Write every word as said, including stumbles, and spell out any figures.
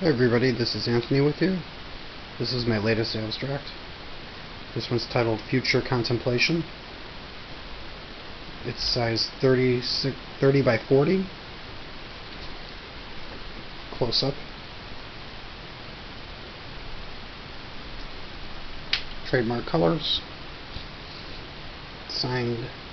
Hi everybody, this is Anthony with you. This is my latest abstract. This one's titled Future Contemplation. It's size thirty by forty. Close up. Trademark colors. Signed